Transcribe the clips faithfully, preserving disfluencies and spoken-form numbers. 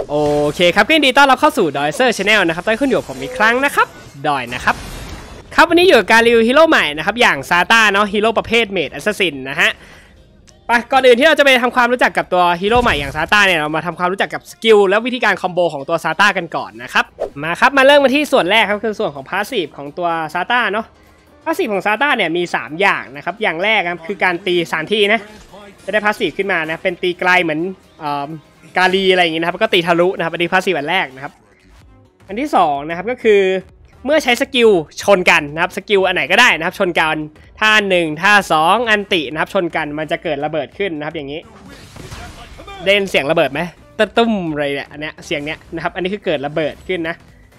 โอเคครับก็ยินดีต้อนรับเข้าสู่ดอยเซอร์ชาแนลนะครับต้อนขึ้นอยู่ผมอีกครั้งนะครับดอยนะครับครับวันนี้อยู่กับการรีวิวฮีโร่ใหม่นะครับอย่างซาต้าเนาะฮีโร่ประเภทเมจแอสซัสซินนะฮะไปก่อนอื่นที่เราจะไปทำความรู้จักกับตัวฮีโร่ใหม่อย่างซาต้าเนี่ยเรามาทำความรู้จักกับสกิลและวิธีการคอมโบของตัวซาต้ากันก่อนนะครับมาครับมาเริ่มมาที่ส่วนแรกครับคือส่วนของพาสซีฟของตัวซาต้าเนาะพาสซีฟของซาต้าเนี่ยมีสามอย่างนะครับอย่างแรกครับคือการตีสามทีนะจะได้พาสซีฟขึ้นมานะเป็นตีไกลเหมือนกาลีอะไรอย่างงี้นะครับก็ตีทะลุนะครับอันนี้พาสซีฟอันแรกนะครับอันที่สองนะครับก็คือเมื่อใช้สกิลชนกันนะครับสกิลอันไหนก็ได้นะครับชนกันท่าหนึ่งท่าสองอันตินะครับชนกันมันจะเกิดระเบิดขึ้นนะครับอย่างนี้เด่นเสียงระเบิดไหมตุ้มอะไรเนี่ยอันเนี้ยเสียงเนี้ยนะครับอันนี้คือเกิดระเบิดขึ้นนะ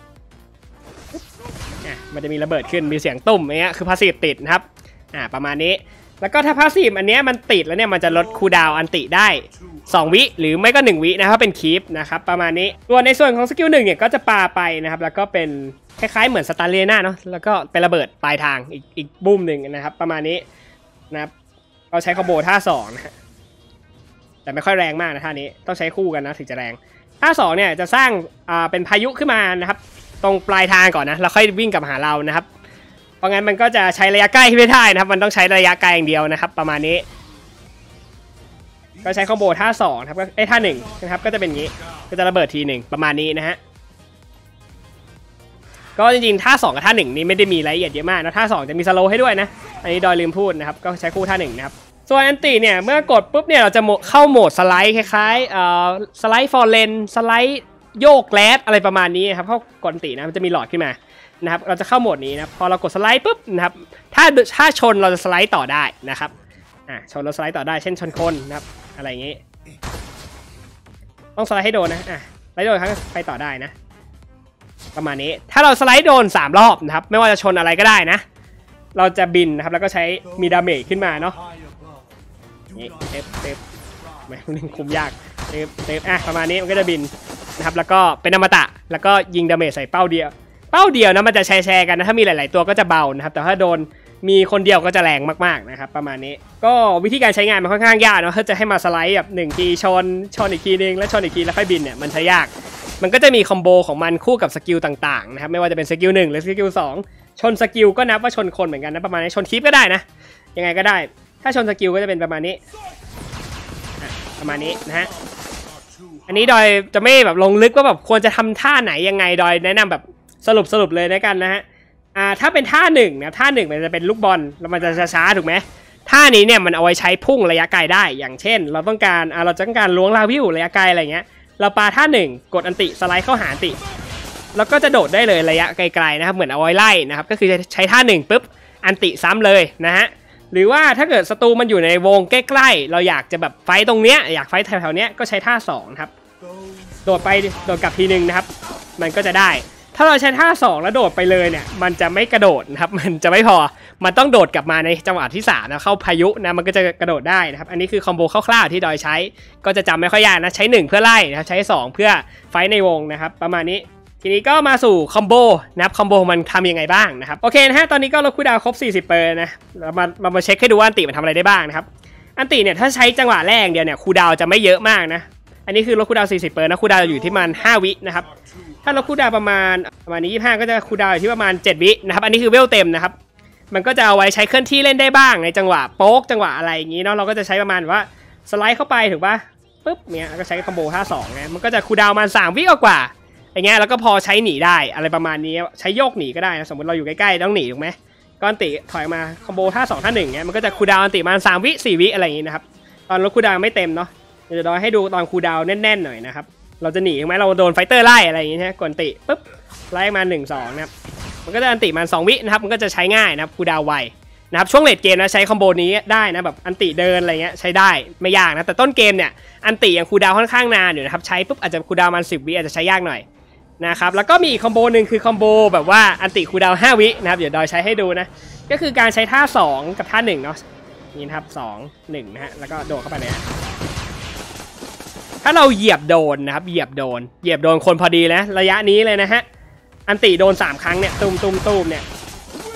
อ่ะมันจะมีระเบิดขึ้นมีเสียงตุ้มอย่างเงี้ยคือพาสซีฟติดนะครับอ่าประมาณนี้แล้วก็ถ้าพาสซีฟอันเนี้ยมันติดแล้วเนี่ยมันจะลดคูลดาวน์อันติได้สองวิหรือไม่ก็หนึ่งวินะครับเป็นคีปนะครับประมาณนี้ตัวในส่วนของสกิลหนึ่งเนี่ยก็จะปาไปนะครับแล้วก็เป็นคล้ายๆเหมือนสตาร์เลียนาเนาะแล้วก็เป็นระเบิดปลายทางอีกอีกบูมหนึ่งนะครับประมาณนี้นะครับเราใช้คอมโบท่าสองนะฮะแต่ไม่ค่อยแรงมากนะท่านี้ต้องใช้คู่กันนะถึงจะแรงท่าสองเนี่ยจะสร้างอ่าเป็นพายุขึ้นมานะครับตรงปลายทางก่อนนะแล้วค่อยวิ่งกลับหาเรานะครับเพราะงั้นมันก็จะใช้ระยะใกล้ไม่ได้นะครับมันต้องใช้ระยะไกลอย่างเดียวนะครับประมาณนี้ก็ใช้คอมโบท่าสองครับก็ไอ้ท่าหนึ่งนะครับก็จะเป็นอย่างนี้ก็จะระเบิดทีหนึ่งประมาณนี้นะฮะก็จริงๆท่าสองกับท่าหนึ่งนี่ไม่ได้มีรายละเอียดเยอะมากนะท่าสองจะมีสโลว์ให้ด้วยนะอันนี้ดอยลืมพูดนะครับก็ใช้คู่ท่าหนึ่งนะครับส่วนอันติเนี่ยเมื่อกดปุ๊บเนี่ยเราจะเข้าโหมดสไลด์คล้ายๆเอ่อสไลด์ฟอร์เรนสไลด์โยกแลดอะไรประมาณนี้ครับเข้ากดอันตินะมันจะมีหลอดขึ้นมานะครับเราจะเข้าโหมดนี้นะพอเรากดสไลด์ปุ๊บนะครับถ้าถ้าชนเราจะสไลด์ต่อได้นะครับอ่ะชนเราสไลด์ต่อได้เช่นชนคนนะครับอะไรอย่างงี้ต้องสไลด์ให้โดนนะอ่ะสไลด์โดนครั้งไปต่อได้นะประมาณนี้ถ้าเราสไลด์โดนสามรอบนะครับไม่ว่าจะชนอะไรก็ได้นะเราจะบินนะครับแล้วก็ใช้มีดาเมจขึ้นมาเนาะนี่เทปเทปไม่นึงคุมยากเทปเทปอ่ะประมาณนี้มันก็จะบินนะครับแล้วก็เป็นอมตะแล้วก็ยิงดาเมจใส่เป้าเดียวเป้าเดียวนะมันจะแชร์แชร์กันนะถ้ามีหลายๆตัวก็จะเบานะครับแต่ถ้าโดนมีคนเดียวก็จะแรงมากๆนะครับประมาณนี้ก็วิธีการใช้งานมันค่อนข้างยากเนาะถ้าจะให้มาสไลด์แบบหนึ่งทีชนชนอีกทีนึงแล้วชนอีกทีแล้วค่อยบินเนี่ยมันใช้ยากมันก็จะมีคอมโบของมันคู่กับสกิลต่างๆนะครับไม่ว่าจะเป็นสกิลหนึ่งหรือสกิลสองชนสกิลก็นับว่าชนคนเหมือนกันนะประมาณนี้ชนคลิปก็ได้นะยังไงก็ได้ถ้าชนสกิลก็จะเป็นประมาณนี้ประมาณนี้นะฮะอันนี้ดอยจะไม่แบบลงลึกว่าแบบควรจะทำท่าไหนยังไงดอยแนะนำแบบสรุปสรุปเลยนะกันนะฮะอ่าถ้าเป็นท่าหนึ่งนะท่าหนึ่งมันจะเป็นลูกบอลแล้วมันจะช้าๆถูกไหมท่านี้เนี่ยมันเอาไว้ใช้พุ่งระยะไกลได้อย่างเช่นเราต้องการอ่าเราต้องการล้วงลาวิวระยะไกลอะไรเงี้ยเราปาท่าหนึ่งกดอันติสไลด์เข้าหาอันติแล้วก็จะโดดได้เลยระยะไกลๆนะครับเหมือนเอาไว้ไล่นะครับก็คือจะใช้ท่าหนึ่งปุ๊บอันติซ้ำเลยนะฮะหรือว่าถ้าเกิดศัตรูมันอยู่ในวงใกล้ๆเราอยากจะแบบไฟตรงเนี้ยอยากไฟแถวๆเนี้ยก็ใช้ท่าสองครับโดดไปโดดกลับทีนึงนะครับมันก็จะได้ถ้าเราใช้ท่าสองแล้วโดดไปเลยเนี่ยมันจะไม่กระโดดนะครับมันจะไม่พอมันต้องโดดกลับมาในจังหวะที่สามนะเข้าพายุนะมันก็จะกระโดดได้นะครับอันนี้คือคอมโบคร่าวๆที่ดอยใช้ก็จะจำไม่ค่อยยากนะใช้หนึ่งเพื่อไล่นะครับใช้สองเพื่อไฟในวงนะครับประมาณนี้ทีนี้ก็มาสู่คอมโบนะครับคอมโบมันทำยังไงบ้างนะครับโอเคนะฮะตอนนี้ก็เราคูลดาวน์ครบสี่สิบเปอร์นะเรามามามาเช็คให้ดูว่าอันติมันทำอะไรได้บ้างนะครับอันติเนี่ยถ้าใช้จังหวะแรกเดียวเนี่ยคูลดาวน์จะไม่เยอะมากนะอันนี้คือลดคูลดาวน์สี่สิบเปอร์นะคูลดาวน์อยู่ที่ประมาณห้าวินะครับถ้าเราคูลดาวน์ประมาณประมาณนี้ยี่สิบห้าก็จะคูลดาวน์อยู่ที่ประมาณเจ็ดวินะครับอันนี้คือเวลเต็มนะครับมันก็จะเอาไว้ใช้เคลื่อนที่เล่นได้บ้างในจังหวะโป๊กจังหวะอะไรอย่างนี้เนาะเราก็จะใช้ประมาณว่าสไลด์เข้าไปถูกป่ะปุ๊บเนี่ยก็ใช้คอมโบท่าสองไงมันก็จะคูลดาวน์มาสามวิกว่าอย่างเงี้ยแล้วก็พอใช้หนีได้อะไรประมาณนี้ใช้โยกหนีก็ได้นะสมมติเราอยู่ใกล้ๆต้องหนีถูกไหมก็อันติถอยมาคอมโบท่าสองท่าหนึ่งเงี้ยมันก็จะคูลดาวน์อันติมาสามวิสี่วิอะไรอย่างงี้นะครับตอนลดคูลดาวน์ไม่เต็มเนาะเดี๋ยวเราให้ดูตอนคูลดาวน์แน่นๆหน่อยนะครับเราจะหนีถูกไหมเราโดนไฟเตอร์ไล่อะไรอย่างงี้ใช่ไหมกดอันติปุ๊บไล่มาหนึ่งสองนะครับมันก็จะอันติมาสองวินะครับมันก็จะใช้ง่ายนะครับคูลดาวน์ไวนะครับช่วงเลทเกมนะใช้คอมโบนี้ได้นะแบบอันติเดินอะไรเงี้ยใช้ได้ไม่ยากนะแต่ต้นเกมเนี่ยอันติยังคูลดาวน์ค่อนข้างนานอยู่นะครับใช้ปุ๊บอาจจะคูลดาวน์มาสิบวิอาจจะใช้ยากหน่อยนะครับแล้วก็มีอีกคอมโบหนึ่งคือคอมโบแบบว่าอันติคูลดาวน์ห้าวินะครับเดี๋ยวดอยใช้ให้ดูนะก็คือการใช้ท่าสองกับท่าหนึ่งเนาะนี่นะครับสอง หนึ่งนะฮะแล้วก็โดดเข้าไปเลยถ้าเราเหยียบโดนนะครับเหยียบโดนเหยียบโดนคนพอดีนะระยะนี้เลยนะฮะอันติโดนสามครั้งเนี่ยตุ้มตุ้มตุ้มเนี่ย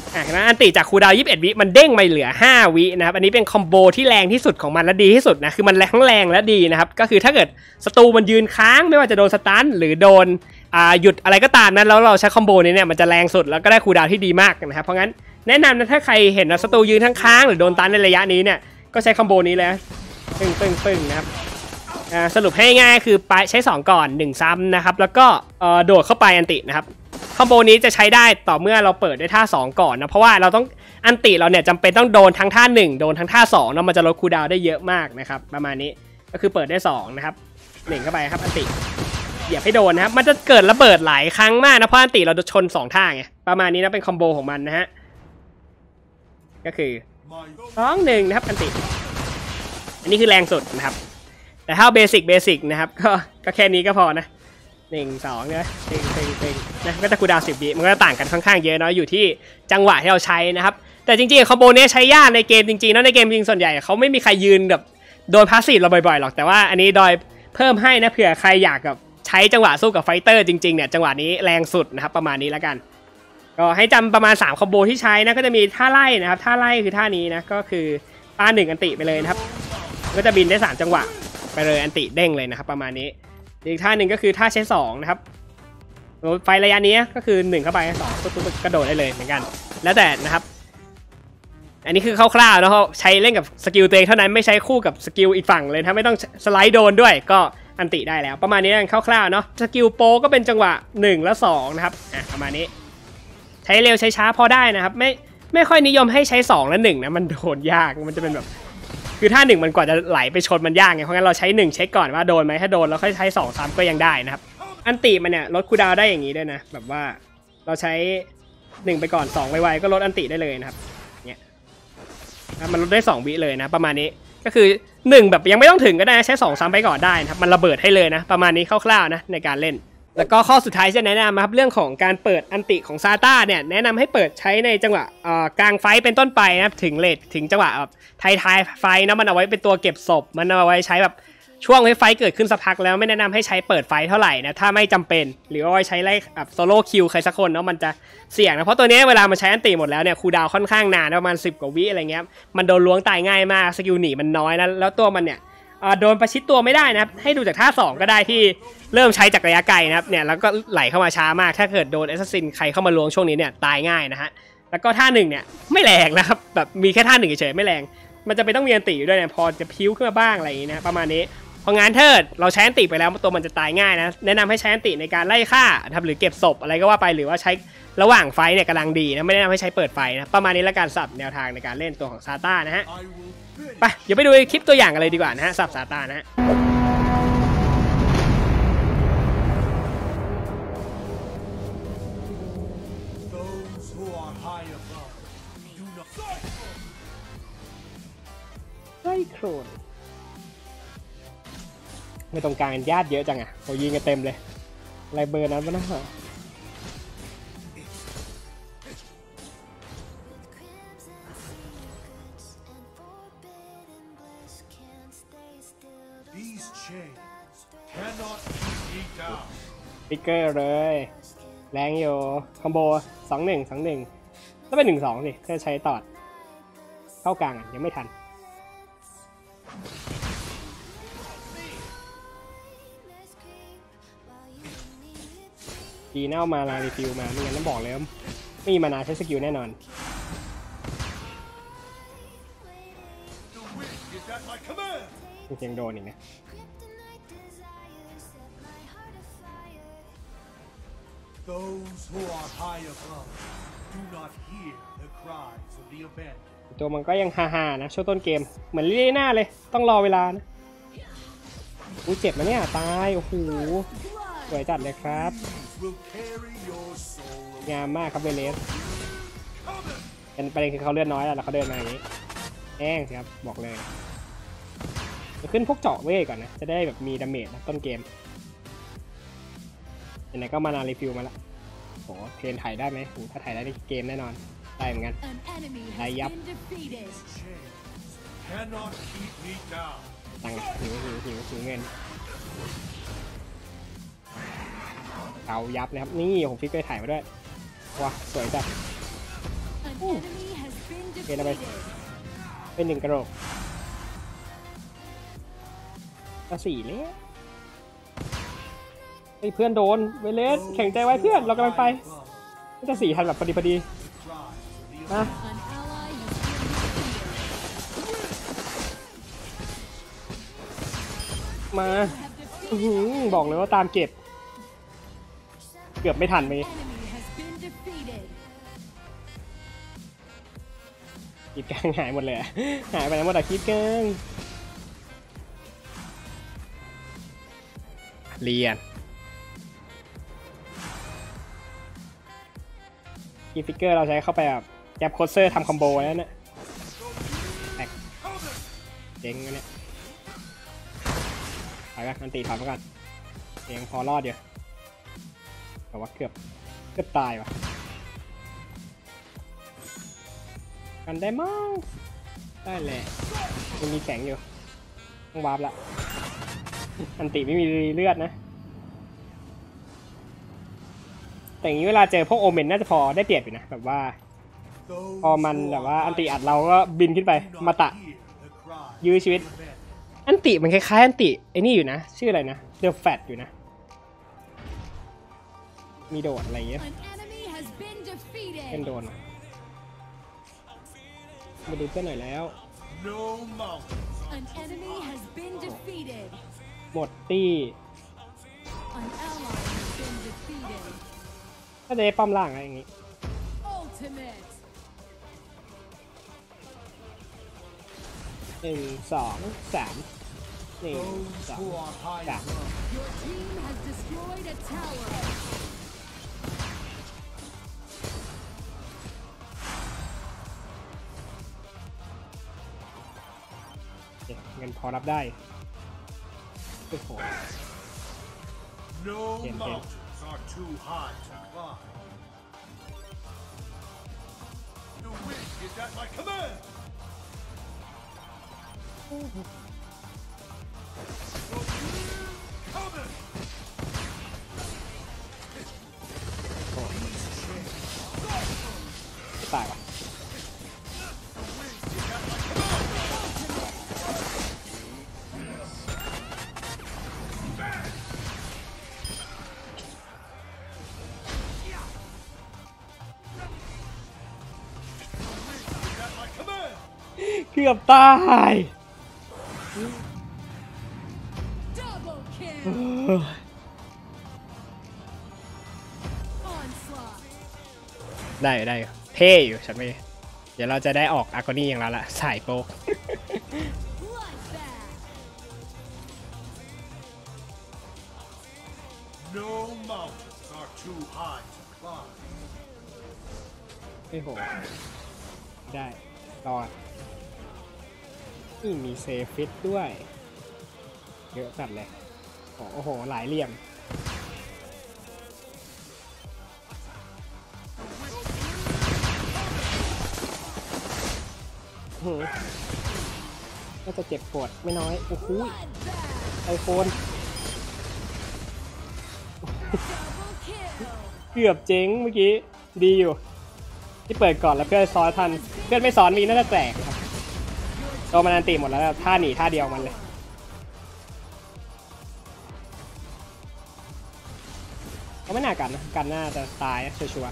อ่ะนะอันติจากคูลดาวน์ยี่สิบเอ็ดวิมันเด้งมาเหลือห้าวินะครับอันนี้เป็นคอมโบที่แรงที่สุดของมันและดีที่สุดนะคือมันแรงทั้งแรงและดีนะครับก็คือถ้าเกิดศัตรูมันยืนค้างไม่ว่าจะโดนสตันหรือโดนอ่าหยุดอะไรก็ตามนั้นแล้วเราใช้คอมโบนี้เนี่ยมันจะแรงสุดแล้วก็ได้คูลดาวน์ที่ดีมากนะครับเพราะงั้นแนะนำนะถ้าใครเห็นศัตรูยืนทั้งค้างหรือโดนตันในระยะนี้เนี่ยก็ใช้คอมโบนี้เลยปึ้งปึ้งปึ้งนะครับอ่าสรุปให้ง่ายคือไปใช้สองก่อนหนึ่งซ้ำนะครับแล้วก็เอ่อโดดเข้าไปอันตินะครับคอมโบนี้จะใช้ได้ต่อเมื่อเราเปิดด้วยท่าสองก่อนนะเพราะว่าเราต้องอันติเราเนี่ยจำเป็นต้องโดนทั้งท่าหนึ่งโดนทั้งท่าสองแล้วมันจะลดคูลดาวน์ได้เยอะมากนะครับประมาณนี้ก็คือเปิดได้สองนะครับหนึ่งเข้าไปครับอันติเหยียบให้โดนนะครับมันจะเกิดระเบิดหลายครั้งมากนะเพราะอันติเราจะชนสองท่าไงประมาณนี้นะเป็นคอมโบของมันนะฮะก็คือสองหนึ่งนะครับอันติอันนี้คือแรงสุดนะครับแต่ถ้าเบสิกเบสิกนะครับก็ก็แค่นี้ก็พอนะหนึ่งสองเนี่ยเต็งเต็งเต็งนะก็จะคูลดาวน์สิบวิมันก็ต่างกันค่อนข้างเยอะเนาะอยู่ที่จังหวะที่เราใช้นะครับแต่จริงๆคอมโบนี้ใช้ยากในเกมจริงๆแล้วในเกมจริงส่วนใหญ่เขาไม่มีใครยืนแบบโดนพาสซีฟเราบ่อยๆหรอกแต่ว่าอันนี้ดอยเพิ่มให้นะเผื่อใครอยากกับใช้จังหวะสู้กับไฟเตอร์จริงๆเนี่ยจังหวะนี้แรงสุดนะครับประมาณนี้แล้วกันก็ให้จำประมาณสามคอมโบที่ใช้นะก็จะมีท่าไล่นะครับท่าไล่คือท่านี้นะก็คือปาหนึ่งอันติไปเลยนะครับก็จะบินได้สามจังหวะไปเลยอันติเด้งเลยนะครับประมาณนี้อีกท่าหนึ่งก็คือท่าใช้สองนะครับไฟระยะนี้ก็คือหนึ่งเข้าไปสองตุ๊กกระโดดได้เลยเหมือนกันแล้วแต่นะครับอันนี้คือคร่าวๆนะเขาใช้เล่นกับสกิลตัวเองเท่านั้นไม่ใช้คู่กับสกิลอีกฝั่งเลยถ้าไม่ต้องสไลด์โดนด้วยก็อันติได้แล้วประมาณนี้กันคร่าวๆเนาะสกิลโปก็เป็นจังหวะหนึ่งและสองนะครับอ่ะประมาณนี้ใช้เร็วใช้ช้าพอได้นะครับไม่ไม่ค่อยนิยมให้ใช้สองและหนึ่งนะมันโดนยากมันจะเป็นแบบคือถ้าหนึ่งมันกว่าจะไหลไปชนมันยากไงเพราะงั้นเราใช้หนึ่งเช็คก่อนว่าโดนไหมถ้าโดนแล้วค่อยใช้สองซ้ำก็ยังได้นะครับอันติมันเนี่ยลดคูลดาวน์ได้อย่างนี้ด้วยนะแบบว่าเราใช้หนึ่งไปก่อนสองไวๆก็ลดอันติได้เลยนะครับเนี่ยมันลดได้สองวิเลยนะประมาณนี้ก็คือหนึ่งแบบยังไม่ต้องถึงก็ได้ใช้สองซ้ำไปก่อนได้นะครับมันระเบิดให้เลยนะประมาณนี้คร่าวๆนะในการเล่นแล้วก็ข้อสุดท้ายจะแนะนำนะครับเรื่องของการเปิดอันติของซาต้าเนี่ยแนะนำให้เปิดใช้ในจังหวะกลางไฟเป็นต้นไปนะครับถึงเลทถึงจังหวะแบบท้ายๆไฟนะมันเอาไว้เป็นตัวเก็บศพมันเอาไว้ใช้แบบช่วงให้ไฟเกิดขึ้นสักพักแล้วไม่แนะนำให้ใช้เปิดไฟเท่าไหร่นะถ้าไม่จำเป็นหรือว่าไว้ใช้ไล่แบบโซโล่คิวใครสักคนเนาะมันจะเสี่ยงนะเพราะตัวนี้เวลามันใช้อันติหมดแล้วเนี่ยคูลดาวน์ค่อนข้างนานประมาณสิบกว่าวิอะไรเงี้ยมันโดนล้วงตายง่ายมากสกิลหนีมันน้อยนะแล้วตัวมันเนี่ยโดนประชิดตัวไม่ได้นะครับให้ดูจากท่าสองก็ได้ที่เริ่มใช้จากระยะไกลนะครับเนี่ยแล้วก็ไหลเข้ามาช้ามากถ้าเกิดโดนแอสซัสซินใครเข้ามาล้วงช่วงนี้เนี่ยตายง่ายนะฮะแล้วก็ท่าหนึ่งเนี่ยไม่แรงนะครับแบบมีแค่ท่าหนึ่งเฉยๆไม่แรงมันจะไปต้องมีอันติอยู่ด้วยเนี่ยพอจะพิ้วขึ้นมาบ้างอะไรอย่างนี้นะประมาณนี้พองานเทิดเราใช้อันติไปแล้วตัวมันจะตายง่ายนะแนะนำให้ใช้อันติในการไล่ฆ่าทำหรือเก็บศพอะไรก็ว่าไปหรือว่าใช้ระหว่างไฟเนี่ยกำลังดีนะไม่แนะนำให้ใช้เปิดไฟนะประมาณนี้แล้วการสับแนวทางในการเล่นตัวของซาต้านะฮะไปเดี๋ยวไปดูคลิปตัวอย่างกันเลยดีกว่านะฮะสับซาต้านะฮะไล่โครนไม่ตรงกลางญาติเยอะจังอ่ะโอ้ยิงกันเต็มเลยอะไรเบอร์นั้นวะนะฮะติ๊กเกอร์เลยแรงอยู่คอมโบสองหนึ่งสองหนึ่งแล้วเป็นหนึ่งสองสิเพื่อใช้ตอดเข้ากลางยังไม่ทันดีน่ามาลารีฟิวมาไม่งั้นต้องบอกเลยว่าไม่มีมานาใช้สกิลแน่นอนเสียงโดนอีกนะตัวมันก็ยังฮาๆนะช่วงต้นเกมเหมือนลีน่าเลยต้องรอเวลานะอู้เจ็บนะเนี่ยตายโอ้โหสวยจัดเลยครับงามมากครับเบเลสเป็นประเด็นคือเขาเลือดน้อยแล้วเขาเดินมาอย่างนี้แห้งสิครับบอกเลยจะขึ้นพวกเจาะเว่ก่อนนะจะได้แบบมีดาเมจนะต้นเกมไหนก็มานารีฟิวมาแล้วโหเทรนถ่ายได้ไหมถ้าถ่ายได้ในเกมแน่นอนได้เหมือนกันได้ยับตังหิวหิวหิวหิวเงินเอายับเลยครับนี่ผมฟิกไปถ่ายมาด้วยว้าสวยจัดเกณฑ์ไปเป็นหนึ่งกระโหลกก็สี่เลยไอ้เพื่อนโดนเวเลสแข่งใจไว้เพื่อนเรากำลังไปก็จะสี่ทันแบบพอดีพอดีนะมาบอกเลยว่าตามเก็บเกือบไม่ทันไหมคีบกลางหายหมดเลยหายไปแล้วหมดอะคีบกลางเรียนคีฟิกเกอร์เราใช้เข้าไปแบบแกปโคสเซอร์ทำคอมโบแล้วเนี่ยแตกเจ๋งอันเนี้ยไปกันอันตีถอยมากันเองพอรอดเดียวแต่ว่าเกือบเกือบตายว่ะกันได้มั้งได้แหละมันมีแสงอยู่ต้องวาร์ปละอันติไม่มีเลือดนะแต่อย่างนี้เวลาเจอพวกโอเมนน่าจะพอได้เปรียบอยู่นะแบบว่าพอมันแบบว่าอันติอัดเราก็บินขึ้นไปมาตะยื้อชีวิตอันติมันคล้ายๆอันติไอ้นี่อยู่นะชื่ออะไรนะเดอะแฟตอยู่นะมีโดดอะไรเงี้ยเป็นโดนมาดูเพื่อนหน่อยแล้วหมดตี้ก็จะได้ป้อมล่างอะไรอย่างงี้หนึ่งสองสามหนึ่งสองสามเงินพอรับได้โอ้โหเห็นเห็นตายว่ะเกือบตายได้ได้เท่อยู่ฉันไม่เดี๋ยวเราจะได้ออกอาร์โกนี่อย่างเราละสายโป๊กโอ้โหได้รอดนี่มีเซฟิตด้วยเยอะจัดเลยโอ้โหหลายเหลี่ยมก็จะเจ็บปวดไม่น้อยโอ้โหไอโฟนเกือบเจ๊งเมื่อกี้ดีอยู่ที่เปิดก่อนแล้วเพื่อนซ้อนทันเพื่อนไม่ซ้อนมีน่าจะแตกครับโดนมันอันตีหมดแล้วท่าหนีท่าเดียวมันเลยก็ไม่น่ากันนะกันน่าจะตายชัวร์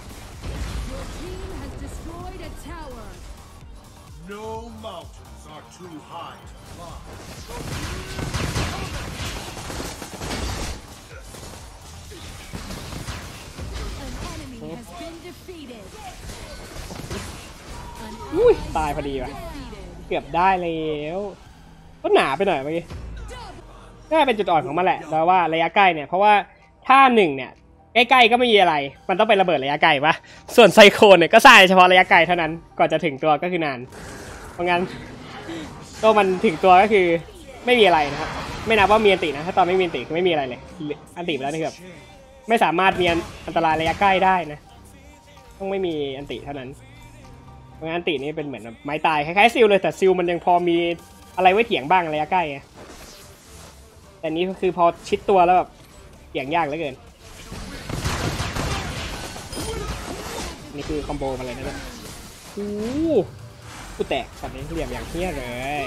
อุ้ยตายพอดีว่ะเกือบได้แล้วก็หนาไปหน่อยเมื่อกี้น่าเป็นจุดอ่อนของมันแหละแต่ว่าระยะใกล้เนี่ยเพราะว่าถ้าหนึ่งเนี่ยใกล้ๆก็ไม่มีอะไรมันต้องไประเบิดระยะไกลปะส่วนไซโคนเนี่ยก็สร้างเฉพาะระยะไกลเท่านั้นก่อนจะถึงตัวก็คือนานเพราะงั้นตัวมันถึงตัวก็คือไม่มีอะไรนะครับไม่นับว่ามีอันตินะถ้าตอนไม่มีอันติคือไม่มีอะไรเลยอันติไปแล้วนี่ครับไม่สามารถมีอันตรายระยะใกล้ได้นะต้องไม่มีอันติเท่านั้นเพราะงั้นอันตินี่เป็นเหมือนไม้ตายคล้ายๆซิลเลยแต่ซิลมันยังพอมีอะไรไว้เถียงบ้างระยะใกล้แต่นี้ก็คือพอชิดตัวแล้วแบบเถียงยากเหลือเกินนี่คือคอมโบมาเลยนะเนี่ยอู้กูแตกตอนนี้เหลี่ยมอย่างเฮี้ยเลย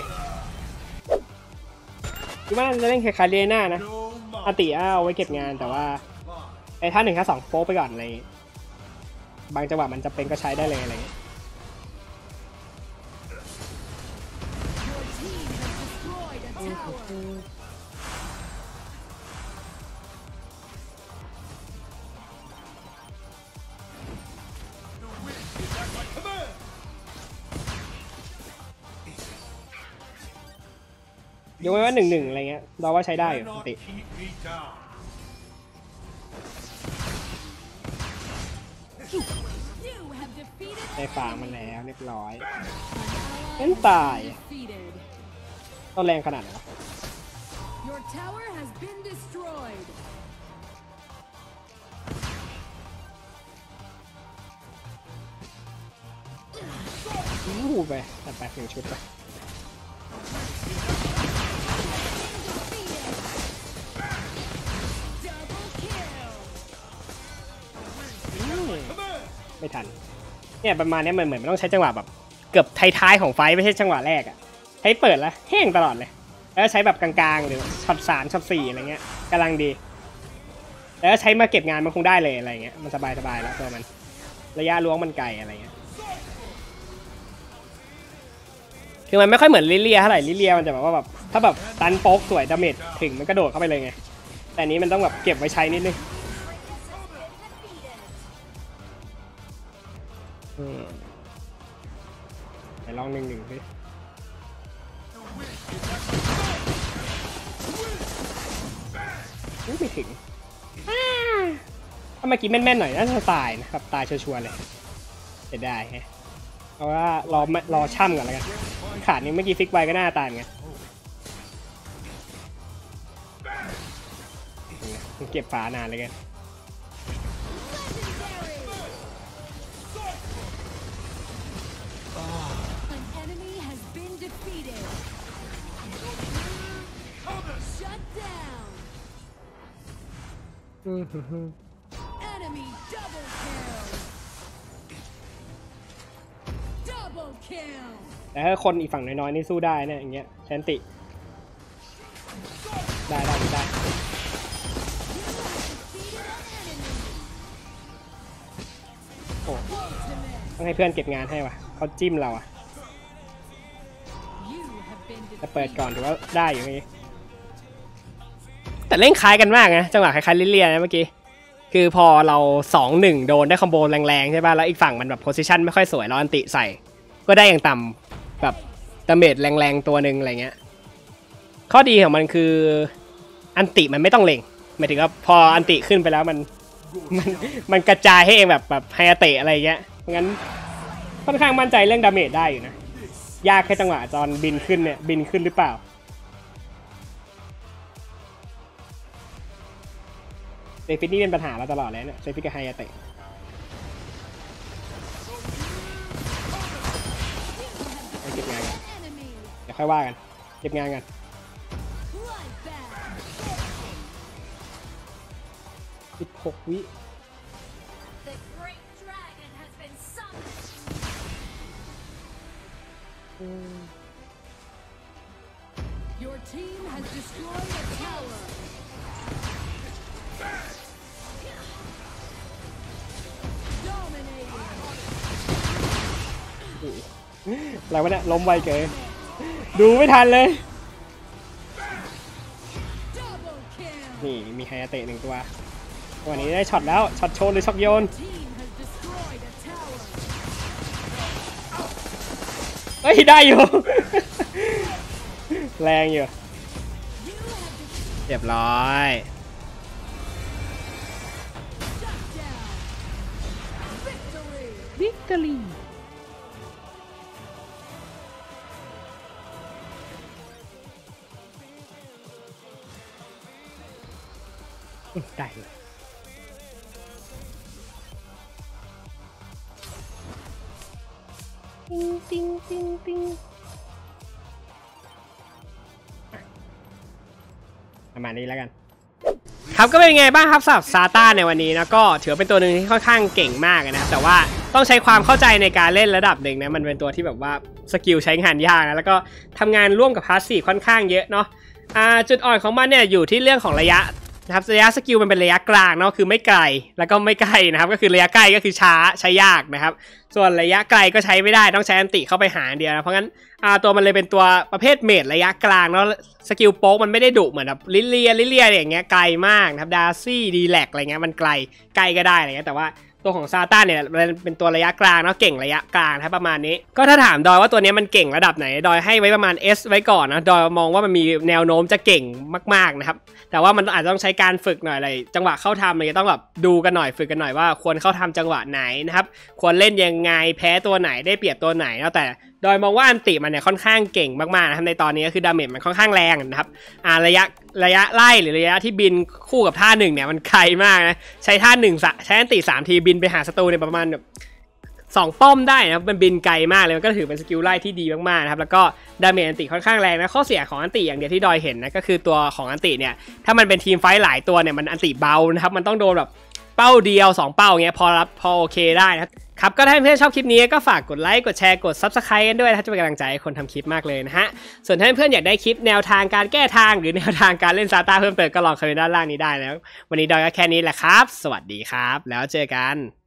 คิดว่าจะเล่นคล้ายๆเรน่านะอาติเอาไว้เก็บงานแต่ว่าไอ้ท่าหนึ่งท่าสองโป๊ไปก่อนอะไรบางจังหวะมันจะเป็นก็ใช้ได้เลยอะไรอย่างเงี้ยยกไว้ว่าหนึ่งหนึ่งอะไรเงี้ยเราว่าใช้ได้อยู่ปกติได้ฝากมันแล้วเรียบร้อยเล่นตายต้องแรงขนาดไหนวะอู้ไปตัดแปดหนึ่งชุดไปไม่ทันเนี่ยประมาณนี้มันเหมือนมันต้องใช้จังหวะแบบเกือบท้ายๆของไฟไม่ใช่จังหวะแรกอะใช้เปิดแล้วแห้งตลอดเลยแล้วใช้แบบกลางๆหรือช็อตสามช็อตสี่อะไรเงี้ยกำลังดีแล้วใช้มาเก็บงานมันคงได้เลยอะไรเงี้ยมันสบายๆแล้วตัวมันระยะล้วงมันไกลอะไรเงี้ยคือมันไม่ค่อยเหมือนลิเลียเท่าไหร่ลิเลียมันจะแบบว่าแบบถ้าแบบตันโป๊กสวยดาเมจถึงมันกระโดดเข้าไปเลยไงแต่นี้มันต้องแบบเก็บไว้ใช้นิดนึงไปลองหนึ่งหนึ่งสิไม่ถึงถ้าเมื่อกี้แม่นๆหน่อยน่าจะตายนะครับตายชัวร์ๆเลยจะได้ฮะเพราะว่ารอรอช่ำก่อนแล้วกันขาดนี้เมื่อกี้ฟิกไว้ก็น่าตายไงเก็บฝานานเลยกันแต่ถ้าคนอีกฝั่งน้อยๆนี่สู้ได้เนี่ยอย่างเงี้ยแชนติได้ได้ได้โอ้ต้องให้เพื่อนเก็บงานให้วะเขาจิ้มเราอะจะเปิดก่อนถือว่าได้อยู่เมื่อกี้แต่เล่นคล้ายกันมากนะจังหวะคล้ายๆลิเลียนะเมื่อกี้คือพอเรา สองหนึ่ง โดนได้คอมโบแรงๆใช่ป่ะแล้วอีกฝั่งมันแบบโพซิชันไม่ค่อยสวยเราอันติใส่ก็ได้อย่างต่ำแบบดาเมจแรงๆตัวหนึ่งอะไรเงี้ยข้อดีของมันคืออันติมันไม่ต้องเล็งหมายถึงว่าพออันติขึ้นไปแล้วมันมันมันกระจายให้เองแบบแบบไฮอาเตะอะไรเงี้ยงั้นค่อนข้างมั่นใจเรื่องดาเมจได้อยู่นะยากแค่จังหวะตอนบินขึ้นเนี่ยบินขึ้นหรือเปล่าเซฟิตนี่เป็นปัญหาเราตลอดเลยเนี่ยเซฟิตกับไฮอาเตะเก็บงานกันเดี๋ยวค่อยว่ากันเก็บงานกันสิบหกวิอะไรวะเนี่ยล้มไวเกินดูไม่ทันเลยนี่มีไฮอาเตะหนึ่งตัววันนี้ได้ช็อตแล้วช็อตโชว์หรือช็อตโยนเฮ้ยได้อยู่ แรงอยู่เรียบร้อยวิกตอรี่ได้เลยติ้งติ้งติ้งติ้งประมาณนี้แล้วกันครับก็เป็นไงบ้างครับสำหรับซาต้าในวันนี้นะก็ถือเป็นตัวหนึ่งที่ค่อนข้างเก่งมากนะครับแต่ว่าต้องใช้ความเข้าใจในการเล่นระดับหนึ่งนะมันเป็นตัวที่แบบว่าสกิลใช้งานยากนะแล้วก็ทำงานร่วมกับพาสซีฟค่อนข้างเยอะเนาะอ่าจุดอ่อนของมันเนี่ยอยู่ที่เรื่องของระยะนะครับระยะสกิลมันเป็นระยะกลางเนาะคือไม่ไกลแล้วก็ไม่ใกล้นะครับก็คือระยะใกล้ก็คือช้าใช้ยากนะครับส่วนระยะไกลก็ใช้ไม่ได้ต้องใช้อันติเข้าไปหาเดียวนะเพราะงั้นอ่าตัวมันเลยเป็นตัวประเภทเมจระยะกลางเนาะสกิลโป๊กมันไม่ได้ดุเหมือนแบบลิเลียลิเลียอย่างเงี้ยไกลมากนะครับดาร์ซี่ดีแลกอะไรเงี้ยมันไกลใกล้ก็ได้อะไรเงี้ยแต่ว่าตัวของซาต้าเนี่ยเป็นตัวระยะกลางเนาะเก่งระยะกลางครับประมาณนี้ก็ถ้าถามดอยว่าตัวนี้มันเก่งระดับไหนดอยให้ไว้ประมาณ S ไว้ก่อนนะดอยมองว่ามันมีแนวโน้มจะเก่งมากๆนะครับแต่ว่ามันอาจจะต้องใช้การฝึกหน่อยอะไรจังหวะเข้าทำอะไรต้องแบบดูกันหน่อยฝึกกันหน่อยว่าควรเข้าทำจังหวะไหนนะครับควรเล่นยังไงแพ้ตัวไหนได้เปรียบตัวไหนแล้วแต่โดยมองว่าอันติมันเนี่ยค่อนข้างเก่งมากๆนะครับในตอนนี้ก็คือดาเมจมันค่อนข้างแรงนะครับอ่าระยะระยะไล่หรือระยะที่บินคู่กับท่าหนึ่งเนี่ยมันไกลมากนะใช้ท่าหนึ่งใช้อันติสามทีบินไปหาศัตรูเนี่ยประมาณแบบสองป้อมได้นะครับมันบินไกลมากเลยมันก็ถือเป็นสกิลไล่ที่ดีมากๆนะครับแล้วก็ดาเมจอันติค่อนข้างแรงนะข้อเสียของอันติอย่างเดียวที่ดอยเห็นนะก็คือตัวของอันติเนี่ยถ้ามันเป็นทีมไฟท์หลายตัวเนี่ยมันอันติเบานะครับมันต้องโดนแบบเป้าเดียวสองเป้าเงี้ยพอรับพอโอเคได้นะครับก็ถ้าเพื่อนชอบคลิปนี้ก็ฝากกดไลค์กดแชร์กด ซับสไครบ์ กันด้วยนะจะเป็นกำลังใจให้คนทำคลิปมากเลยนะฮะส่วนถ้าเพื่อนอยากได้คลิปแนวทางการแก้ทางหรือแนวทางการเล่นซาต้าเพิ่มเติมก็ลองคอมเมนต์ด้านล่างนี้ได้แล้ววันนี้ดอยก็แค่นี้แหละครับสวัสดีครับแล้วเจอกัน